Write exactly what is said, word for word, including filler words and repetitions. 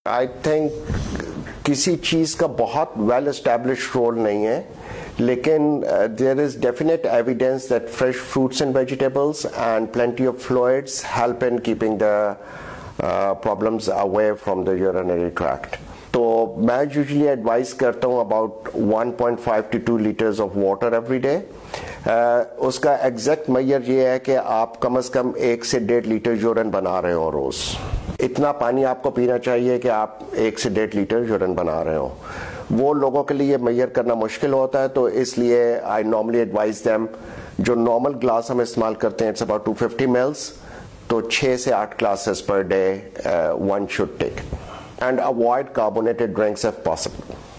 I think किसी चीज़ का बहुत वेल एस्टेब्लिश्ड रोल नहीं है, लेकिन there is definite evidence that fresh fruits and vegetables and plenty of fluids help in keeping the problems away from the urinary tract. तो मैं usually advice करता हूँ about one point five two two litres of water every day. उसका exact measure ये है कि आप कम से कम एक से डेढ़ लीटर यूरिन बना रहे हो रोज। इतना पानी आपको पीना चाहिए कि आप एक से डेढ़ लीटर यूरिन बना रहे हो। वो लोगों के लिए मेजर करना मुश्किल होता है, तो इसलिए आई नॉर्मली एडवाइज देम, जो नॉर्मल ग्लास हम इस्तेमाल करते हैं it's about two fifty mils, तो छः से आठ glasses per day one should take and avoid carbonated drinks if possible.